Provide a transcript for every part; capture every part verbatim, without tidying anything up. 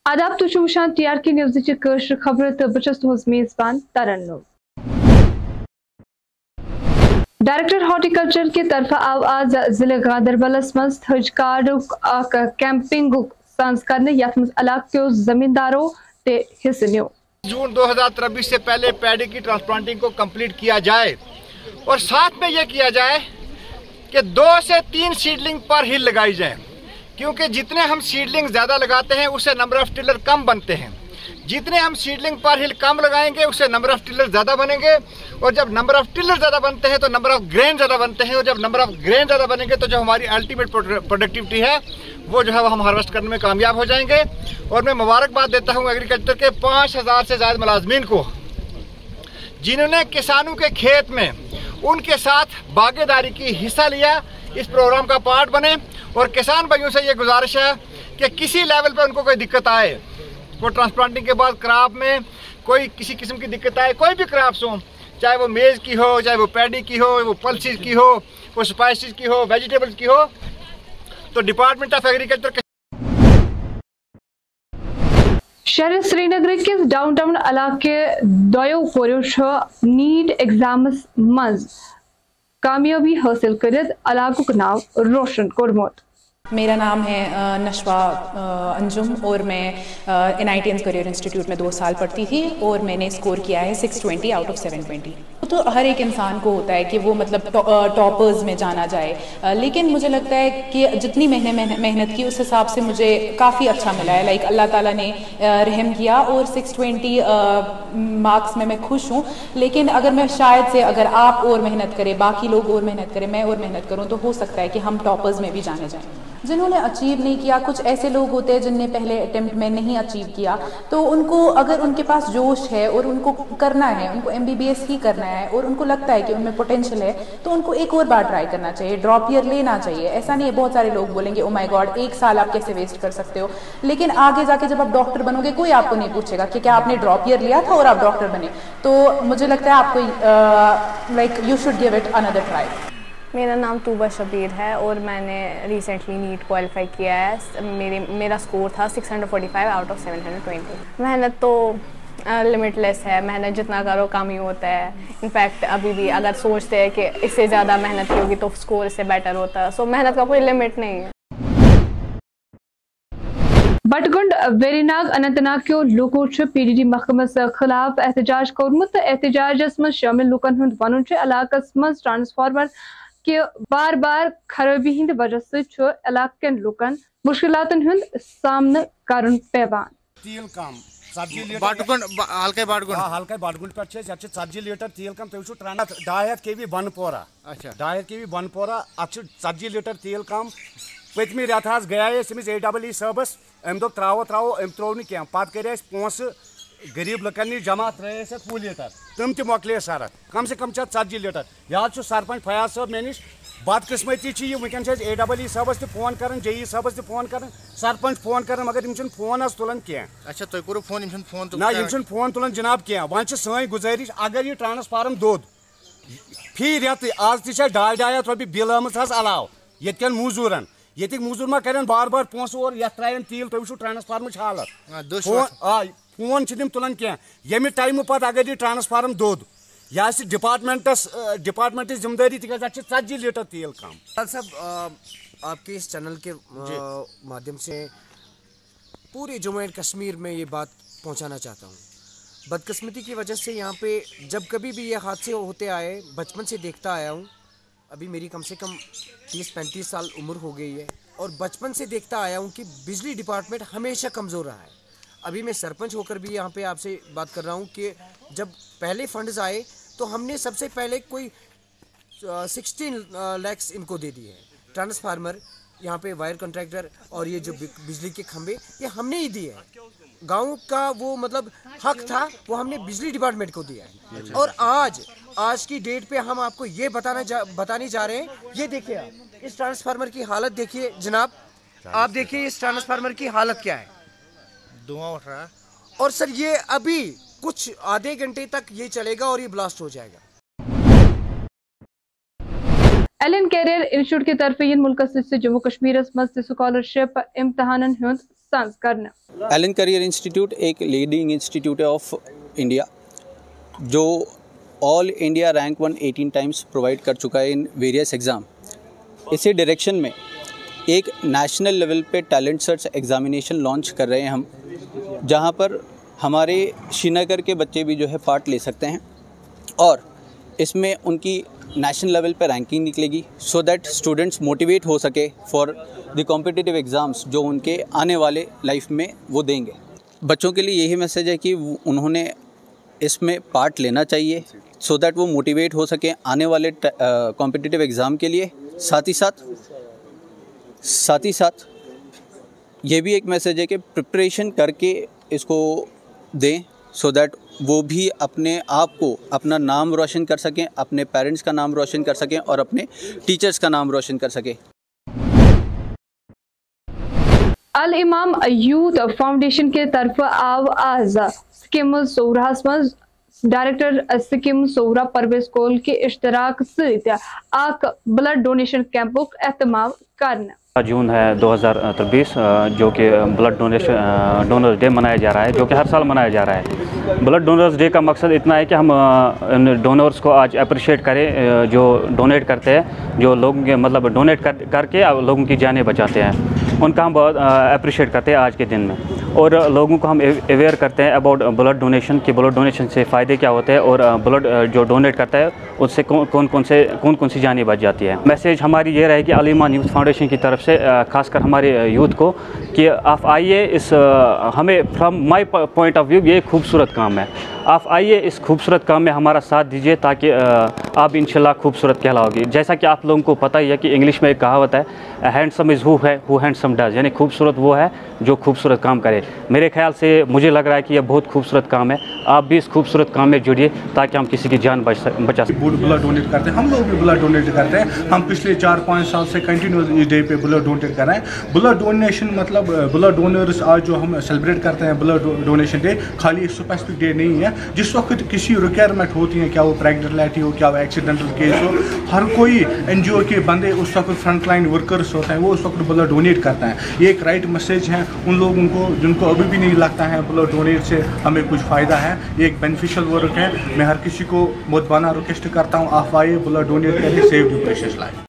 आदाब तुम वुचान टी आर के न्यूज़ कशर खबर तो बस तुज मेजबान तरन्नुम। डायरेक्टर हॉर्टिकल्चर के तरफ आव आज जिले गांधरबलस मज थज कार्डुक कैंपिंग संस करने यथ मज इलाके जमींदारों ते हिस्से न्यू। जून दो हज़ार तेईस से पहले पैडी की ट्रांसप्लांटिंग को कंप्लीट किया जाए और साथ में ये किया जाए कि दो से तीन सीडलिंग पर हिल लगाई जाए, क्योंकि जितने हम सीडलिंग ज़्यादा लगाते हैं उससे नंबर ऑफ टिलर कम बनते हैं। जितने हम सीडलिंग पर हिल कम लगाएंगे उससे नंबर ऑफ टिलर ज़्यादा बनेंगे, और जब नंबर ऑफ टिलर ज़्यादा बनते हैं तो नंबर ऑफ ग्रेन ज़्यादा बनते हैं, और जब नंबर ऑफ ग्रेन ज़्यादा बनेंगे तो जो हमारी अल्टीमेट प्रोडक्टिविटी है वो जो है वो हम हार्वेस्ट करने में कामयाब हो जाएंगे। और मैं मुबारकबाद देता हूँ एग्रीकल्चर के पाँच हज़ार से ज़्यादा मुलाजमीन को, जिन्होंने किसानों के खेत में उनके साथ भागीदारी की हिस्सा लिया, इस प्रोग्राम का पार्ट बने। और किसान भाइयों से ये गुजारिश है कि किसी लेवल पे उनको कोई दिक्कत आए, वो ट्रांसप्लांटिंग के बाद क्रॉप में कोई किसी किस्म की दिक्कत आए, कोई भी क्रॉप्स हो, चाहे वो मेज़ की हो, चाहे वो पैडी की हो, वो पल्सेस की हो, वो स्पाइसेस की हो, वेजिटेबल्स की हो, तो डिपार्टमेंट ऑफ एग्रीकल्चर के शहर श्रीनगर के डाउनटाउन इलाके दो कोरियो नीट एग्जाम्स मज कामयाबी हासिल कर इलाकुक नाव रोशन कोरमोत। मेरा नाम है नशवा अंजुम और मैं एन आई टी एन करियर इंस्टीट्यूट में दो साल पढ़ती थी और मैंने स्कोर किया है six twenty out of seven twenty. तो हर एक इंसान को होता है कि वो मतलब टॉपर्स में जाना जाए, लेकिन मुझे लगता है कि जितनी मैंने मेहनत की उस हिसाब से मुझे काफ़ी अच्छा मिला है। लाइक अल्लाह ताला ने रहम किया और सिक्स ट्वेंटी मार्क्स में मैं खुश हूँ। लेकिन अगर मैं शायद से अगर आप और मेहनत करें, बाकी लोग और मेहनत करें, मैं और मेहनत करूँ, तो हो सकता है कि हम टॉपर्स में भी जाने जाएँ। जिन्होंने अचीव नहीं किया, कुछ ऐसे लोग होते हैं जिनने पहले अटेम्प्ट में नहीं अचीव किया, तो उनको अगर उनके पास जोश है और उनको करना है, उनको एम बी बी एस ही करना है और उनको लगता है कि उनमें पोटेंशियल है, तो उनको एक और बार ट्राई करना चाहिए, ड्रॉप ईयर लेना चाहिए। ऐसा नहीं है, बहुत सारे लोग बोलेंगे ओ माय गॉड एक साल आप कैसे वेस्ट कर सकते हो, लेकिन आगे जाके जब आप डॉक्टर बनोगे कोई आपको नहीं पूछेगा कि क्या आपने ड्रॉप ईयर लिया था और आप डॉक्टर बने। तो मुझे लगता है आपको like you should give it another try. मेरा नाम तूबा शबीर है और मैंने रिसेंटली नीट क्वालिफाई किया है। मेरे मेरा स्कोर था six forty five out of seven twenty. मेहनत तो लिमिटलेस है, मेहनत जितना करो कम ही होता है। इनफैक्ट अभी भी अगर सोचते हैं कि इससे ज़्यादा मेहनत की होगी तो स्कोर इससे बेटर होता है। सो मेहनत का कोई लिमिट नहीं है। बटगुंड वेरीनाग अनंतनाग के लोगों पी डी डी महकमस खिलाफ एहतजाज कोरमुत। एहतजाजस मज शामिल लुकन हुंद वनुन इलाकस मज ट्रांसफार्मर के बार बार खराबी हिंद वजह से इलाकन लुकन मुश्किलातन हुंद सामना करन पेवान। तेल कम बाटगुंड हल्के बाटगुंड हल्के बाटगुंड पे छे यत सत्जी लीटर तेल कम तुम ट्रांस ढाई हथ के वी बनपोरा अच्छा ढाई हथ के वी बनपोरा अत सत्जी लीटर तेल कम पतमी रेत हज गया ए डबल ई सबस अम दो त्रो त्रो अम त्रो क्या पत कर पोस गरीब लुकन नश जमा त्रेस फुल लीटर तम त मोकले सरत कम से कम षतजी लीटर। यह सरपंच फयाज साहब मे नश बदकिस्मती वनकन ए डबल ई सबस फोन कर, जे ई सबस फोन कर, सरपंच फोन कर, मगर इन फोन तुलान कह। अच्छा तुम करो फोन इन फोन ना इन फोन तुलान जनाब कह। वन सी गुजारिश अगर यह ट्रांसफार्म दोद फी रेत आज तक ढाई ढाई हथ रोपये बिल आम अलाव ये मजूरन ये मजूर मा कर बार बार पोस और ये त्रायन तेल तुम ट्रांसफार्म हालत फोन तम तुलान कह। ये टाइम पत अगर यह ट्रांसफार्म दोद यह डिपार्टमेंटस डिपार्टमेंट जिम्मेदारी तक षतजी लीटर तेल कम। साहब आपके इस चैनल के माध्यम से पूरे जम्मू एंड कश्मीर में ये बात पहुंचाना चाहता हूँ। बदकिस्मती की वजह से यहाँ पे जब कभी भी ये हादसे होते आए, बचपन से देखता आया हूँ। अभी मेरी कम से कम तीस पैंतीस साल उम्र हो गई है और बचपन से देखता आया हूँ कि बिजली डिपार्टमेंट हमेशा कमज़ोर रहा है। अभी मैं सरपंच होकर भी यहाँ पे आपसे बात कर रहा हूँ कि जब पहले फंड्स आए तो हमने सबसे पहले कोई सिक्सटीन लैक्स इनको दे दिए हैं। ट्रांसफार्मर यहाँ पे वायर कॉन्ट्रैक्टर और ये जो बिजली के खंभे ये हमने ही दिए हैं। गांव का वो मतलब हक था वो हमने बिजली डिपार्टमेंट को दिया है। और आज आज की डेट पे हम आपको ये बताना जा, बताने जा रहे हैं। ये देखिए आप इस ट्रांसफार्मर की हालत देखिए जनाब, आप देखिए इस ट्रांसफार्मर की हालत क्या है, धुआं उठ रहा है। और सर ये अभी कुछ आधे घंटे तक ये चलेगा और ये ब्लास्ट हो जाएगा। एलन कैरियर इंस्टीट्यूट की तरफ इन मुल्क से जम्मू कश्मीर मज स्कॉलरशिप इम्तहान संस्करण। एलन करियर इंस्टीट्यूट एक लीडिंग इंस्टीट्यूट है ऑफ इंडिया जो all India rank one eighteen times provide कर चुका है इन वेरियस एग्ज़ाम। इसी डायरेक्शन में एक नेशनल लेवल पे टैलेंट सर्च एग्ज़ामिनेशन लॉन्च कर रहे हैं हम, जहां पर हमारे श्रीनगर के बच्चे भी जो है पार्ट ले सकते हैं और इसमें उनकी नेशनल लेवल पे रैंकिंग निकलेगी सो दैट स्टूडेंट्स मोटिवेट हो सके फॉर द कॉम्पिटिटिव एग्ज़ाम्स जो उनके आने वाले लाइफ में वो देंगे। बच्चों के लिए यही मैसेज है कि उन्होंने इसमें पार्ट लेना चाहिए सो दैट वो मोटिवेट हो सके आने वाले कॉम्पिटिटिव एग्ज़ाम के लिए। साथ ही साथ साथ ही साथ ये भी एक मैसेज है कि प्रिपरेशन करके इसको दें सो दैट वो भी अपने आप को अपना नाम रोशन कर सकें, अपने पेरेंट्स का नाम रोशन कर सकें और अपने टीचर्स का नाम रोशन कर सकें। अल इमाम यूथ फाउंडेशन के तरफ आव आज स्किम सौरास मज डायरेक्टर स्किम सौरा परवेज कोल के इश्तराक सहित आक ब्लड डोनेशन कैंपुक एहतमाम करना। जून है दो हज़ार तेईस जो कि ब्लड डोनेशन डोनर्स डे मनाया जा रहा है, जो कि हर साल मनाया जा रहा है। ब्लड डोनर्स डे का मकसद इतना है कि हम इन डोनर्स को आज अप्रिशिएट करें जो डोनेट करते हैं, जो लोगों के मतलब डोनेट कर करके लोगों की जानें बचाते हैं, उनका हम बहुत अप्रिशिएट करते हैं आज के दिन में। और लोगों को हम अवेयर करते हैं अबाउट ब्लड डोनेशन कि ब्लड डोनेशन से फ़ायदे क्या होते हैं और ब्लड जो डोनेट करता है उससे कौन कौन कौन से कौन कौन सी जानें बच जाती है। मैसेज हमारी ये रहे कि अल ईमान यूथ फाउंडेशन की तरफ से खासकर हमारे यूथ को कि आप आइए इस हमें from my point of view ये खूबसूरत काम है, आप आइए इस खूबसूरत काम में हमारा साथ दीजिए ताकि आप इंशाल्लाह खूबसूरत कहलाओगे। जैसा कि आप लोगों को पता ही है कि इंग्लिश में एक कहावत है, हैंडसम इज़ हु है हु हैंडसम डज, यानी खूबसूरत वो है जो खूबसूरत काम करे। मेरे ख्याल से मुझे लग रहा है कि यह बहुत खूबसूरत काम है, आप भी इस खूबसूरत काम में जुड़िए ताकि हम किसी की जान बच बचा सकें। ब्लड डोनेट करते हैं, हम लोग भी ब्लड डोनेट करते हैं। हम पिछले चार पाँच साल से कंटिन्यूस इस डे पे ब्लड डोनेट कर रहे हैं। ब्लड डोनेशन मतलब ब्लड डोनर्स आज जो हम सेलिब्रेट करते हैं ब्लड डोनेशन डे, खाली एक स्पेसिफिक डे नहीं है। जिस वक्त किसी रिक्वायरमेंट होती है, क्या वो प्रेगनेंट हो, क्या वो एक्सीडेंटल केस हो, हर कोई एनजीओ के बंदे उस वक्त फ्रंट लाइन वर्कर्स होते हैं, वो उस वक्त ब्लड डोनेट करता है। ये एक राइट मैसेज है उन लोगों को जिनको अभी भी नहीं लगता है ब्लड डोनेट से हमें कुछ फ़ायदा है। ये एक बेनिफिशियल वर्क है। मैं हर किसी को बहुत बना रिक्वेस्ट करता हूँ, आप आइए ब्लड डोनेट करें, सेव द प्रेशियस लाइफ।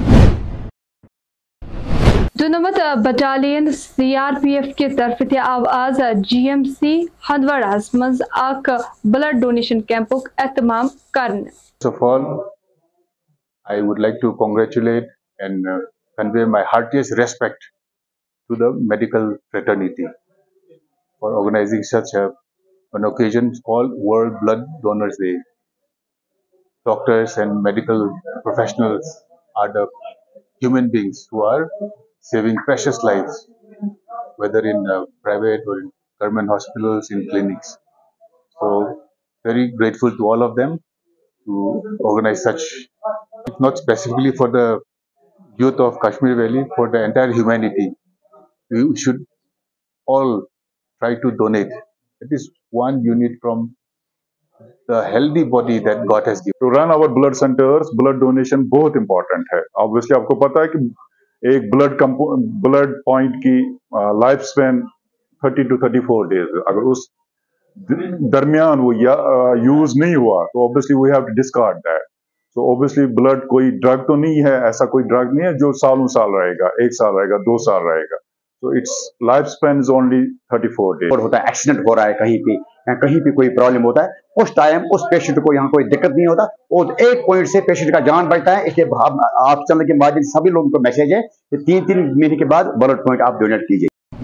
दुनमत बटालियन सीआरपीएफ के तरफ थे आवाज जीएमसी हंदवाड़ा मज आक ब्लड डोनेशन कैंपुक एहतमाम करन। First of all, I would like to congratulate and uh, convey my heartiest respect to the medical fraternity for organizing such a, an occasion called World Blood Donors Day. Doctors and medical professionals are the human beings who are saving precious lives, whether in uh, private or in government hospitals, in clinics. So, very grateful to all of them to organize such, not specifically for the youth of Kashmir Valley, for the entire humanity. We should all try to donate at least one unit from the healthy body that God has given. To run our blood centers, blood donation बहुत important है. Obviously आपको पता है कि एक blood blood point की life span thirty two thirty four days, अगर उस दरमियान वो यूज नहीं हुआ तो obviously we have to discard that. So obviously blood कोई ड्रग तो नहीं है, ऐसा कोई ड्रग नहीं है जो सालों साल रहेगा, एक साल रहेगा, दो साल रहेगा। So it's life span is only thirty four days. और होता है एक्सीडेंट हो रहा है कहीं पे या कहीं पे कोई प्रॉब्लम होता है, उस टाइम उस पेशेंट को यहाँ कोई दिक्कत नहीं होता और एक पॉइंट से पेशेंट का जान बचता है। इसलिए आप चैनल के माध्यम से सभी लोगों को मैसेज है कि तीन तीन महीने के बाद ब्लड पॉइंट आप डोनेट कीजिए।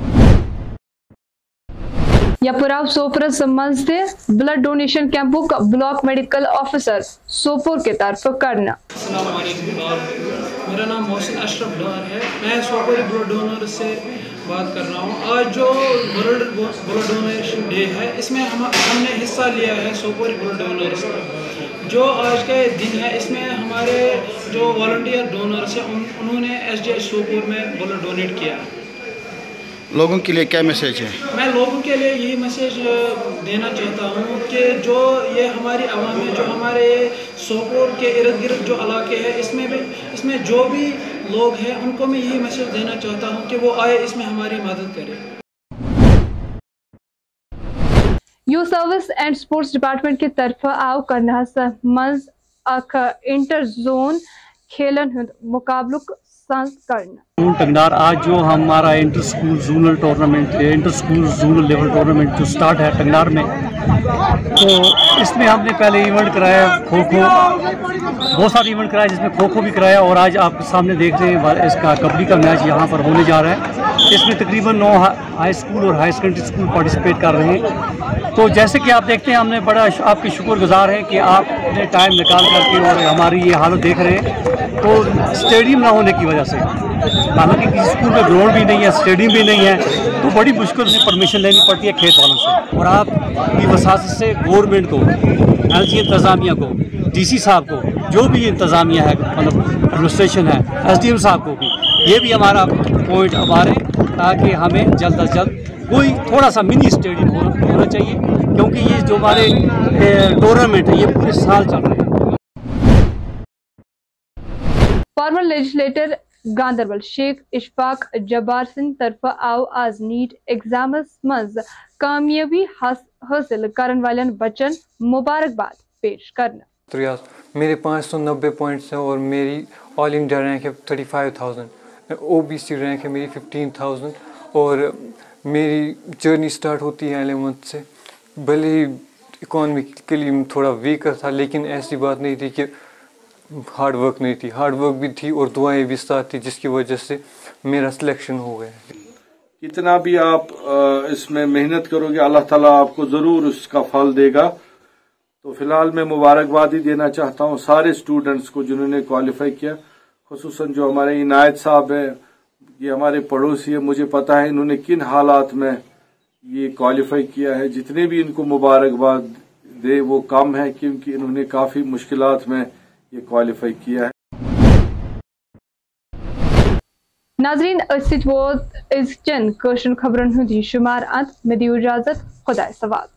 यपुराव सोपर संबंध से ब्लड डोनेशन कैंपुक ब्लॉक मेडिकल ऑफिसर सोपोर के तरफ करना। मेरा नाम मोहसिन अशरफ डार है, मैं सोपोर ब्लड डोनर से बात कर रहा हूँ। आज जो ब्लड ब्लड डोनेशन डे है, इसमें हम हमने हिस्सा लिया है सोपोर ब्लड डोनर्स का। जो आज का दिन है, इसमें हमारे जो वॉलंटियर डोनर्स हैं उन, उन्होंने एस डी एच सोपोर में ब्लड डोनेट किया। लोगों के लिए क्या मैसेज है? मैं लोगों के लिए यही मैसेज देना चाहता हूँ कि जो ये हमारी आवाम है, जो हमारे सोपोर के इर्द गिर्द जो इलाके हैं, इसमें भी इसमें जो भी लोग हैं उनको मैं यही मैसेज देना चाहता हूँ कि वो आए, इसमें हमारी मदद करें। Youth service and sports department की तरफ आव करनास मज अख इंटर जोन खेलन हुंद मुकाबलुक संस करना टंगनार आज जो हमारा inter school zonal tournament inter school zonal level tournament जो स्टार्ट है टंगनार में, तो इसमें हमने पहले इवेंट कराया खो खो, बहुत सारे इवेंट कराए जिसमें खो खो भी कराया, और आज आपके सामने देख रहे हैं इसका कबड्डी का मैच यहाँ पर होने जा रहा है। इसमें तकरीबन नौ हाई स्कूल और हाई सेकेंडरी स्कूल पार्टिसिपेट कर रहे हैं। तो जैसे कि आप देखते हैं, हमने बड़ा आपके शुक्रगुजार हैं कि आपने टाइम निकाल करके और हमारी ये हालत देख रहे हैं। तो स्टेडियम ना होने की वजह से, हालांकि किसी स्कूल में ग्राउंड भी नहीं है, स्टेडियम भी नहीं है, तो बड़ी मुश्किल से परमिशन लेनी पड़ती है खेत वालों से। और आपकी वसात से गवर्नमेंट को, एल जी इंतज़ामिया को, डी सी साहब को, जो भी इंतज़ामिया है, मतलब एडमिनिस्ट्रेशन है, एस डी एम साहब को भी, ये भी हमारा पॉइंट अब आ रहे हैं ताकि हमें जल्द अज जल्द कोई थोड़ा सा मिनी स्टेडियम होना, होना चाहिए, क्योंकि ये जो हमारे टूर्नामेंट है ये पूरे साल चल रहे हैं। फॉर्मर लेजिस्लेटर गांधरबल शेख इशफाक जब्बार सिंह तरफ आव आज नीट एग्जामस मज कामयाबी हासिल करने वाले बच्चन मुबारकबाद पेश करना। मेरे पाँच सौ नब्बे पॉइंट्स हैं और मेरी ऑल इंडिया रैंक है thirty five thousand, O B C rank है मेरी फिफ्टीन थाउजेंड, और मेरी जर्नी स्टार्ट होती है एलेवंथ से। भले ही इकोनॉमिकली थोड़ा वीकर था, लेकिन ऐसी बात नहीं थी कि हार्ड वर्क नहीं थी, हार्ड वर्क भी थी और दुआएं भी साथ थी, जिसकी वजह से मेरा सिलेक्शन हो गया। कितना भी आप इसमें मेहनत करोगे, अल्लाह ताला आपको ज़रूर उसका फल देगा। तो फिलहाल मैं मुबारकबाद ही देना चाहता हूँ सारे स्टूडेंट्स को जिन्होंने क्वालिफाई किया, खुसूसन जो हमारे इनायत साहब है, ये हमारे पड़ोसी है, मुझे पता है इन्होंने किन हालात में ये क्वालिफाई किया है। जितने भी इनको मुबारकबाद दे वो कम है, क्योंकि इन्होंने काफ़ी मुश्किलात में ये क्वालिफाई किया है। नाजरीन वो इस चंद कशन खबरन हुंदी शुमार अंत में दियो इजाजत, खुदा सवाद।